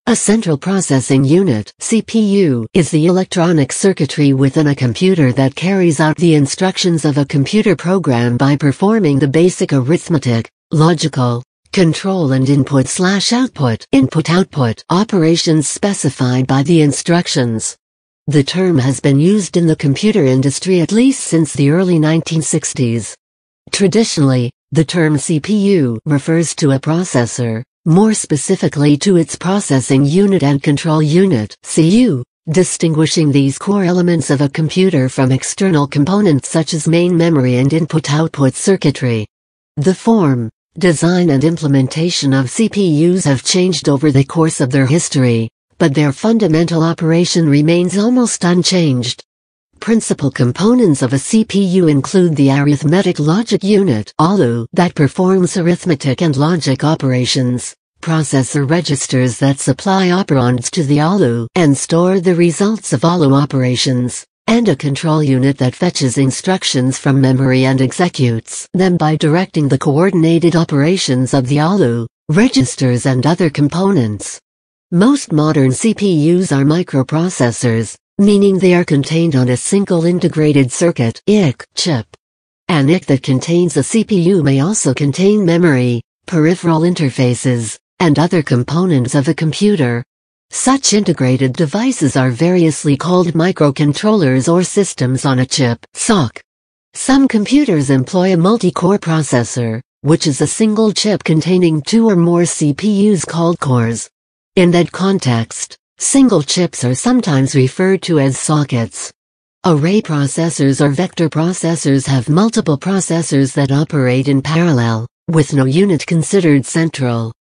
A central processing unit (CPU) is the electronic circuitry within a computer that carries out the instructions of a computer program by performing the basic arithmetic, logical, control and input/output operations specified by the instructions. The term has been used in the computer industry at least since the early 1960s. Traditionally, the term CPU refers to a processor, more specifically to its processing unit and control unit (CU), distinguishing these core elements of a computer from external components such as main memory and input-output circuitry. The form, design and implementation of CPUs have changed over the course of their history, but their fundamental operation remains almost unchanged. Principal components of a CPU include the arithmetic logic unit (ALU) that performs arithmetic and logic operations, processor registers that supply operands to the ALU and store the results of ALU operations, and a control unit that fetches instructions from memory and executes them by directing the coordinated operations of the ALU, registers and other components. Most modern CPUs are microprocessors, meaning they are contained on a single integrated circuit (IC) chip. An IC that contains a CPU may also contain memory, peripheral interfaces, and other components of a computer. Such integrated devices are variously called microcontrollers or systems on a chip (SoC). Some computers employ a multi-core processor, which is a single chip containing two or more CPUs called cores. In that context, single chips are sometimes referred to as sockets. Array processors or vector processors have multiple processors that operate in parallel, with no unit considered central.